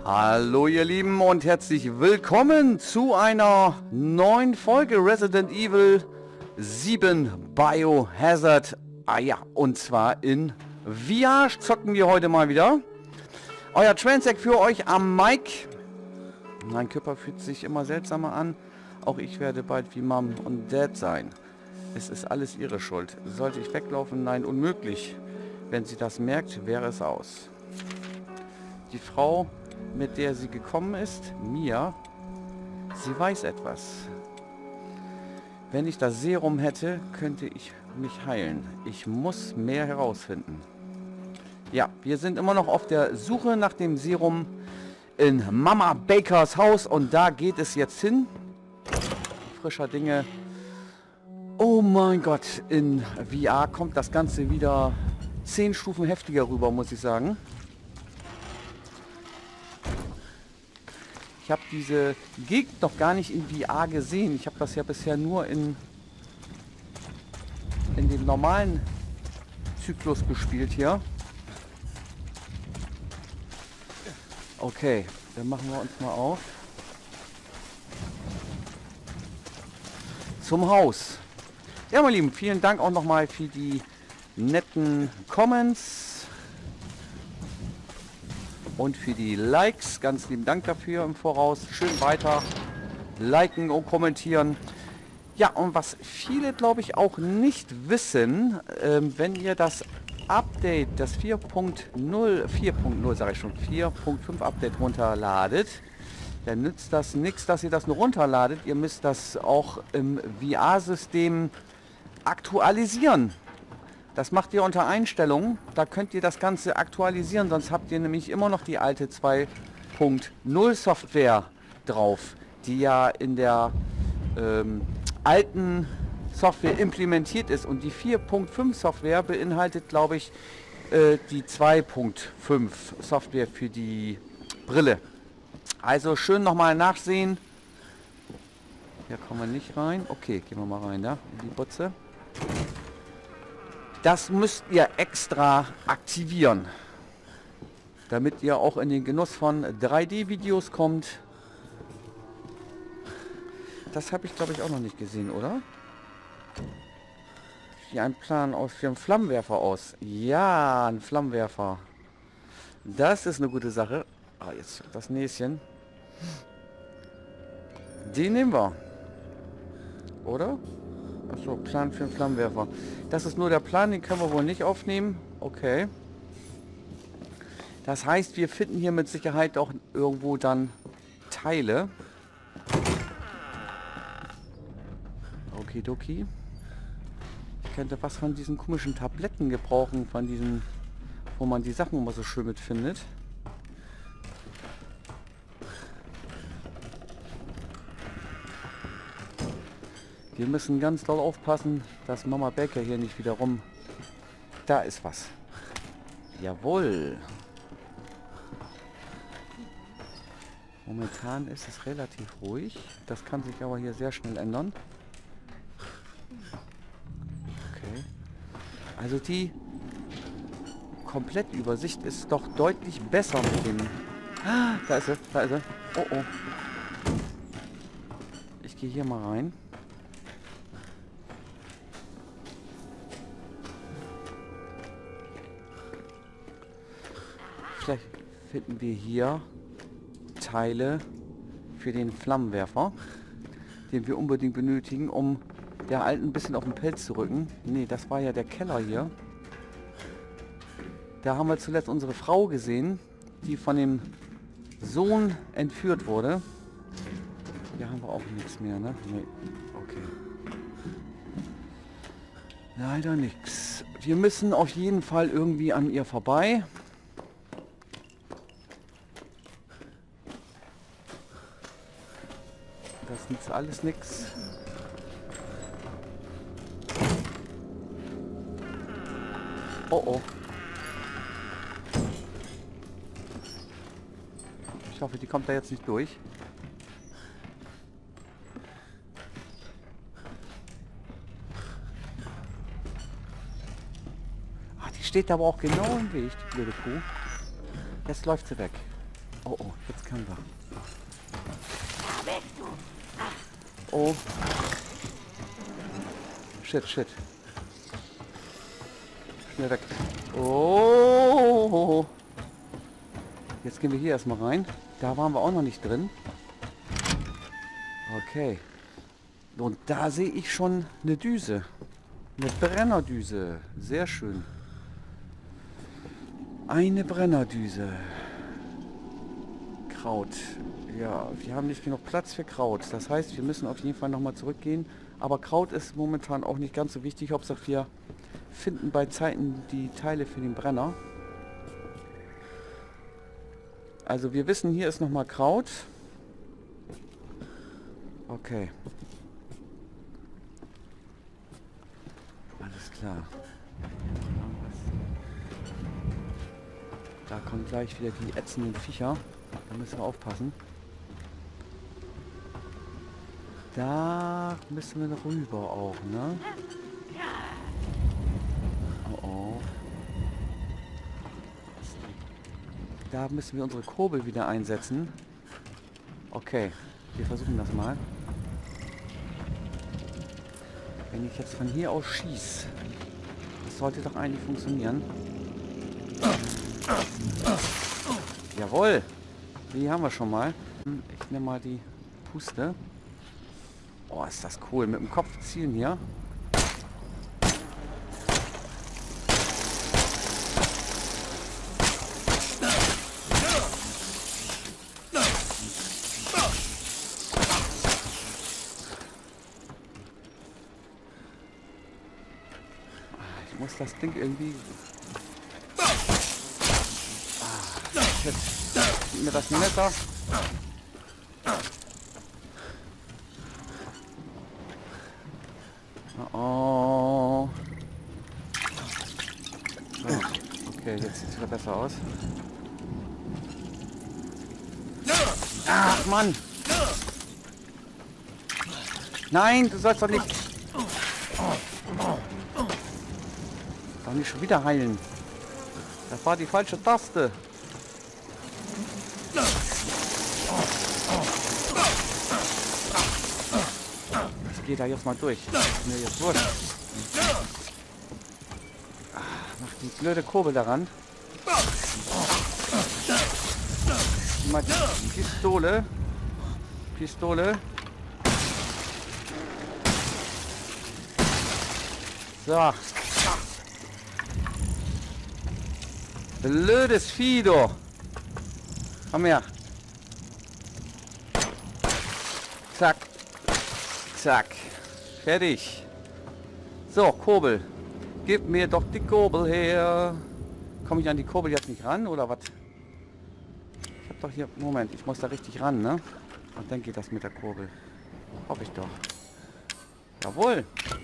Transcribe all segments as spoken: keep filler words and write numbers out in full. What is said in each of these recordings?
Hallo ihr Lieben und herzlich willkommen zu einer neuen Folge Resident Evil sieben Biohazard. Ah ja, und zwar in V R zocken wir heute mal wieder. Euer Transec für euch am Mic. Mein Körper fühlt sich immer seltsamer an. Auch ich werde bald wie Mom und Dad sein. Es ist alles ihre Schuld. Sollte ich weglaufen? Nein, unmöglich. Wenn sie das merkt, wäre es aus. Die Frau, mit der sie gekommen ist, Mia, sie weiß etwas. Wenn ich das Serum hätte, könnte ich mich heilen. Ich muss mehr herausfinden. Ja, wir sind immer noch auf der Suche nach dem Serum in Mama Bakers Haus und da geht es jetzt hin. Frischer Dinge. Oh mein Gott, in V R kommt das Ganze wieder zehn Stufen heftiger rüber, muss ich sagen. Ich habe diese Gegend noch gar nicht in V R gesehen. Ich habe das ja bisher nur in, in dem normalen Zyklus gespielt hier. Okay, dann machen wir uns mal auf. Zum Haus. Ja, meine Lieben, vielen Dank auch nochmal für die netten Comments. Und für die Likes, ganz lieben Dank dafür im Voraus. Schön weiter liken und kommentieren. Ja, und was viele, glaube ich, auch nicht wissen, ähm, wenn ihr das Update, das vier Punkt null, vier Punkt null sage ich schon, vier Punkt fünf Update runterladet, dann nützt das nichts, dass ihr das nur runterladet. Ihr müsst das auch im V R-System aktualisieren. Das macht ihr unter Einstellungen, da könnt ihr das Ganze aktualisieren, sonst habt ihr nämlich immer noch die alte zwei Punkt null Software drauf, die ja in der ähm, alten Software implementiert ist. Und die vier Punkt fünf Software beinhaltet, glaube ich, äh, die zwei Punkt fünf Software für die Brille. Also schön nochmal nachsehen. Hier kommen wir nicht rein. Okay, gehen wir mal rein, ja, in die Butze. Das müsst ihr extra aktivieren, damit ihr auch in den Genuss von drei D Videos kommt. Das habe ich, glaube ich, auch noch nicht gesehen, oder? Wie ein Plan aus für einen Flammenwerfer aus. Ja, ein Flammenwerfer. Das ist eine gute Sache. Ah, jetzt das Näschen. Den nehmen wir. Oder? Achso, Plan für einen Flammenwerfer. Das ist nur der Plan, den können wir wohl nicht aufnehmen. Okay. Das heißt, wir finden hier mit Sicherheit auch irgendwo dann Teile. Okidoki. Ich könnte was von diesen komischen Tabletten gebrauchen, von diesen, wo man die Sachen immer so schön mit findet. Wir müssen ganz doll aufpassen, dass Mama Baker hier nicht wieder rum... Da ist was. Jawohl. Momentan ist es relativ ruhig. Das kann sich aber hier sehr schnell ändern. Okay. Also die Komplettübersicht ist doch deutlich besser mit dem... Ah, da ist sie, da ist sie. Oh oh. Ich gehe hier mal rein. Vielleicht finden wir hier Teile für den Flammenwerfer, den wir unbedingt benötigen, um der Alten ein bisschen auf den Pelz zu rücken. Nee, das war ja der Keller hier. Da haben wir zuletzt unsere Frau gesehen, die von dem Sohn entführt wurde. Hier haben wir auch nichts mehr, ne? Nee. Okay. Leider nichts. Wir müssen auf jeden Fall irgendwie an ihr vorbei. Das nützt alles nichts. Oh oh. Ich hoffe, die kommt da jetzt nicht durch. Ah, die steht aber auch genau im Weg, die blöde Kuh. Jetzt läuft sie weg. Oh, oh, jetzt können wir. Oh. Shit, shit. Schnell weg. Oh. Jetzt gehen wir hier erstmal rein. Da waren wir auch noch nicht drin. Okay. Und da sehe ich schon eine Düse. Eine Brennerdüse. Sehr schön. Eine Brennerdüse. Kraut. Ja, wir haben nicht genug Platz für Kraut. Das heißt, wir müssen auf jeden Fall nochmal zurückgehen. Aber Kraut ist momentan auch nicht ganz so wichtig. Hauptsache wir finden bei Zeiten die Teile für den Brenner. Also wir wissen, hier ist nochmal Kraut. Okay. Alles klar. Da kommen gleich wieder die ätzenden Viecher. Da müssen wir aufpassen. Da müssen wir noch rüber auch, ne? Oh oh. Da müssen wir unsere Kurbel wieder einsetzen. Okay, wir versuchen das mal. Wenn ich jetzt von hier aus schieße, das sollte doch eigentlich funktionieren. Jawohl! Die haben wir schon mal. Ich nehme mal die Puste. Oh, ist das cool. Mit dem Kopf zielen hier. Ich muss das Ding irgendwie... Ah, shit. Gib mir das Messer. Oh. So. Okay, jetzt sieht es wieder besser aus. Ach, Mann! Nein, du sollst doch nicht... Doch nicht schon wieder heilen. Das war die falsche Taste. Ich gehe da jetzt mal durch. Ist mir jetzt wurscht. Mach die blöde Kurbel daran. Mal die Pistole. Pistole. So. Blödes Vieh, du. Komm her. Zack. Zack. Fertig. So, Kurbel. Gib mir doch die Kurbel her. Komme ich an die Kurbel jetzt nicht ran, oder was? Ich hab doch hier... Moment, ich muss da richtig ran, ne? Und dann geht das mit der Kurbel. Hoffe ich doch. Jawohl.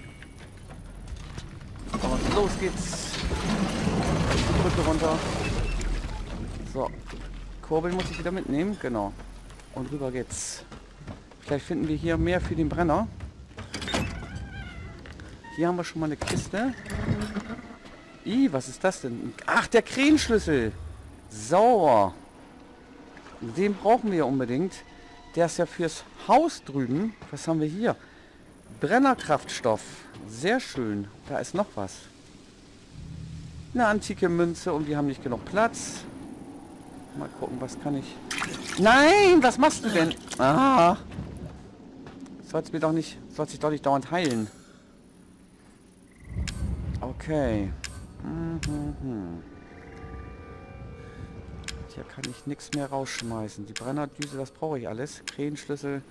Und los geht's. Die Brücke runter. So. Kurbel muss ich wieder mitnehmen. Genau. Und rüber geht's. Vielleicht finden wir hier mehr für den Brenner. Hier haben wir schon mal eine Kiste. Ih, was ist das denn? Ach, der Krähenschlüssel. Sauer. Den brauchen wir unbedingt. Der ist ja fürs Haus drüben. Was haben wir hier? Brennerkraftstoff. Sehr schön. Da ist noch was. Eine antike Münze und wir haben nicht genug Platz. Mal gucken, was kann ich... Nein, was machst du denn? Ah. Sollst mir doch nicht... Sollst dich doch nicht dauernd heilen. Okay. Mhm. Hier kann ich nichts mehr rausschmeißen. Die Brennerdüse, das brauche ich alles. Krähenschlüssel.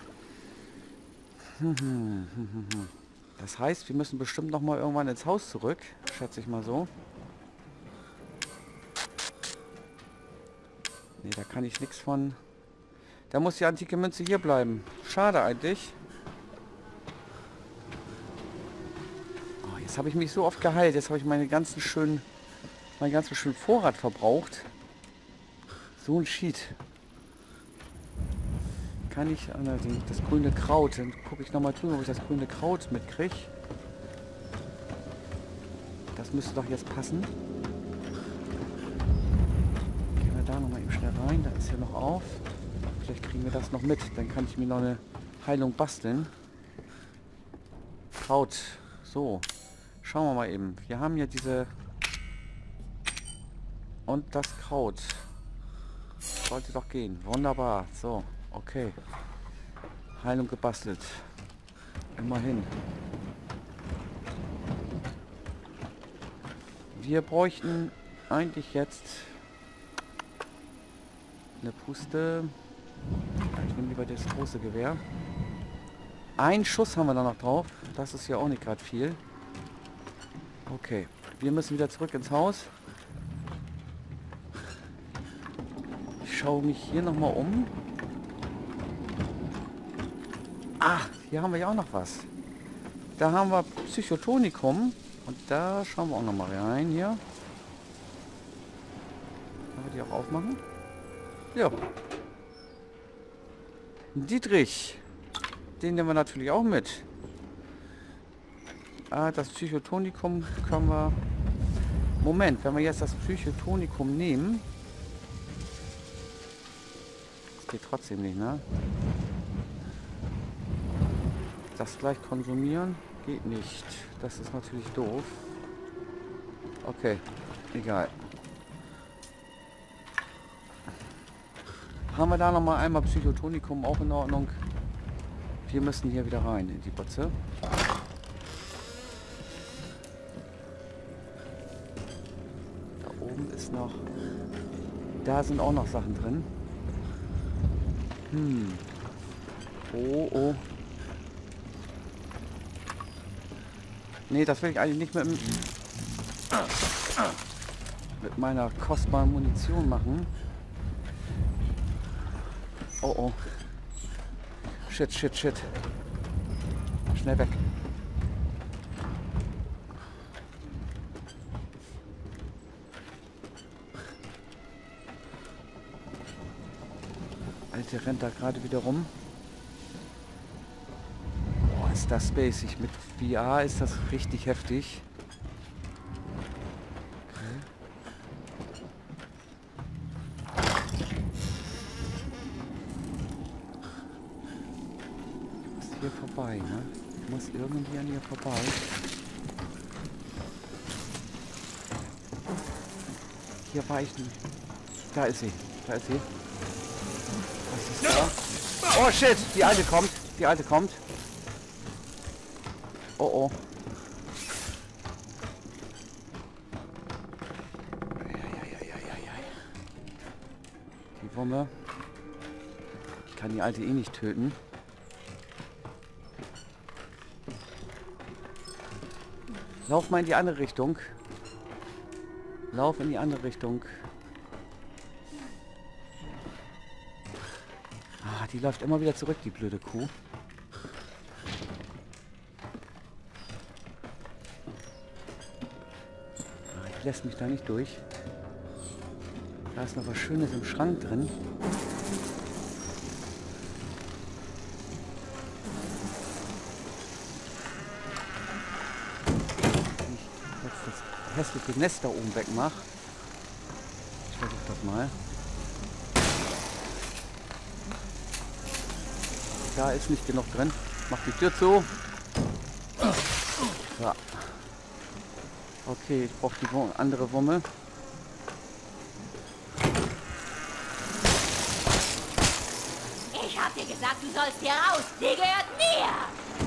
Das heißt, wir müssen bestimmt noch mal irgendwann ins Haus zurück. Schätze ich mal so. Ne, da kann ich nichts von... Da muss die antike Münze hier bleiben. Schade eigentlich. Oh, jetzt habe ich mich so oft geheilt. Jetzt habe ich meine ganzen schönen... meinen ganzen schönen Vorrat verbraucht. So ein Sheet. Kann ich allerdings das grüne Kraut, dann gucke ich nochmal drüber, ob ich das grüne Kraut mitkriege. Das müsste doch jetzt passen. Gehen wir da nochmal eben schnell rein. Da ist das hier noch auf. Vielleicht kriegen wir das noch mit. Dann kann ich mir noch eine Heilung basteln. Kraut. So. Schauen wir mal eben. Wir haben ja diese... Und das Kraut. Sollte doch gehen. Wunderbar. So. Okay. Heilung gebastelt. Immerhin. Wir bräuchten eigentlich jetzt eine Puste. Ich nehme lieber das große Gewehr. Ein Schuss haben wir da noch drauf. Das ist ja auch nicht gerade viel. Okay. Wir müssen wieder zurück ins Haus. Ich schaue mich hier nochmal um. Ach, hier haben wir ja auch noch was. Da haben wir Psychotonikum. Und da schauen wir auch noch mal rein hier. Können wir die auch aufmachen? Ja. Dietrich. Den nehmen wir natürlich auch mit. Ah, das Psychotonikum können wir... Moment, wenn wir jetzt das Psychotonikum nehmen... Das geht trotzdem nicht, ne? Das gleich konsumieren geht nicht. Das ist natürlich doof. Okay, egal. Haben wir da noch mal einmal Psychotonikum auch in Ordnung? Wir müssen hier wieder rein in die Butze. Da oben ist noch... Da sind auch noch Sachen drin. Hm. Oh, oh. Nee, das will ich eigentlich nicht mit, mit meiner kostbaren Munition machen. Oh, oh. Shit, shit, shit. Schnell weg. Alte rennt da gerade wieder rum. Ist das spacig. Mit V R ist das richtig heftig. Okay. Ist hier vorbei, ne? Ich muss irgendwie an ihr vorbei. Hier war ich nicht. Da ist sie. Da ist sie. Was ist da? Oh shit! Die alte kommt. Die alte kommt. Oh oh. Die Wumme. Ich kann die alte eh nicht töten. Lauf mal in die andere Richtung. Lauf in die andere Richtung. Ah, die läuft immer wieder zurück, die blöde Kuh. Lässt mich da nicht durch. Da ist noch was Schönes im Schrank drin. Ich jetzt das hässliche Nest da oben wegmache. Ich versuche das mal. Da ist nicht genug drin. Mach die Tür zu. So. Okay, ich brauche die Wum- andere Wumme. Ich hab dir gesagt, du sollst hier raus. Die gehört mir.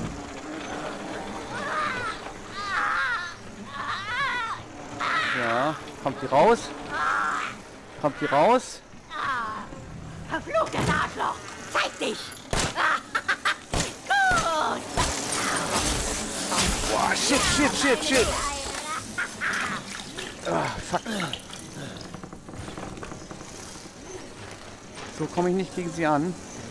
Ja, kommt die raus? Kommt die raus? Verfluchtes Arschloch. Zeig dich. Gut. Boah, shit, shit, shit, shit. Ah, fuck. So komme ich nicht gegen sie an.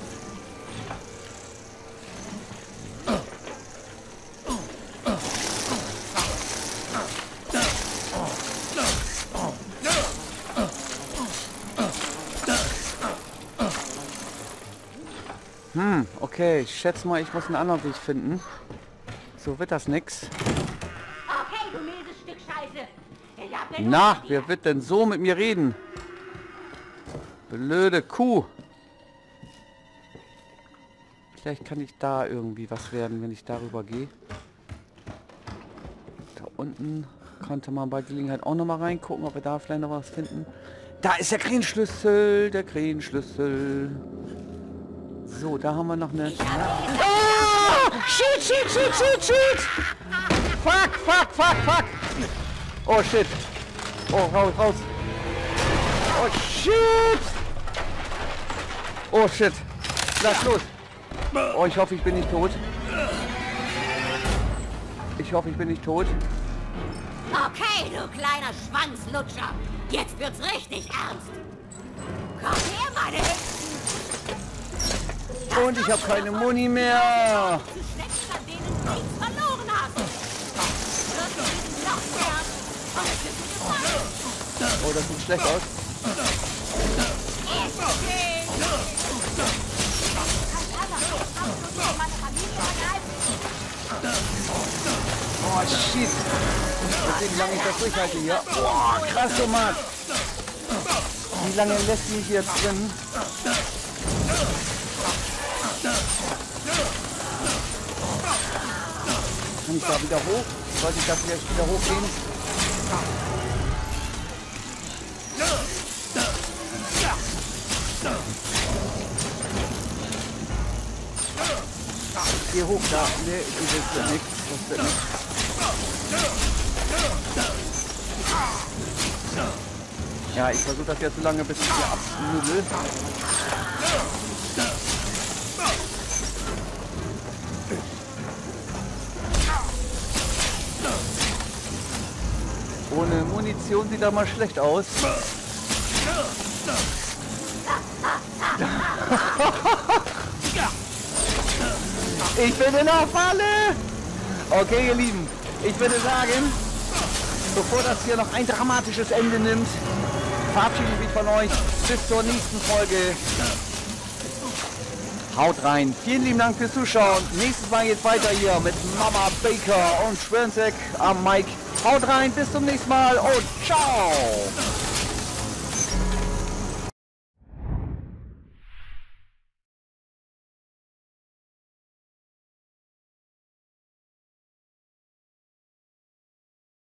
Hm, okay, ich schätze mal, ich muss einen anderen Weg finden. So wird das nix. Okay, du mieses Stück Scheiße. Ich hab den Na, wer wird denn so mit mir reden? Blöde Kuh. Vielleicht kann ich da irgendwie was werden, wenn ich darüber gehe. Da unten konnte man bei Gelegenheit auch noch mal reingucken, ob wir da vielleicht noch was finden. Da ist der Krähenschlüssel, der Krähenschlüssel. So, da haben wir noch eine... Ah! Shit, shit, shit, shit, shit! Fuck, fuck, fuck, fuck! Oh, shit! Oh, raus, raus! Oh, shit! Oh, shit! Lass los! Oh, ich hoffe, ich bin nicht tot. Ich hoffe, ich bin nicht tot. Okay, du kleiner Schwanzlutscher. Jetzt wird's richtig ernst. Komm her, meine Hexen. Und ich habe keine Muni mehr. Du schleppst an denen du nichts verloren hast. Wirst du diesen Lochkern? Oh, das sieht schlecht aus. Oh, shit. Deswegen lange ich das durchhalte hier. Boah, krass, oh Mann. Wie lange lässt mich jetzt drin? Kann ich da wieder hoch? Sollte ich da vielleicht wieder hochgehen? Geh hoch da. Nee, das wird nichts. Das wird nichts. Ja, ich versuche das jetzt so lange, bis ich hier abnüdel. Ohne Munition sieht da mal schlecht aus. Ich bin in der Falle! Okay, ihr Lieben, ich würde sagen, bevor das hier noch ein dramatisches Ende nimmt, verabschiede ich mich von euch. Bis zur nächsten Folge. Haut rein. Vielen lieben Dank fürs Zuschauen. Nächstes Mal geht's weiter hier mit Mama Baker und Schwernseck am Mic. Haut rein, bis zum nächsten Mal und ciao!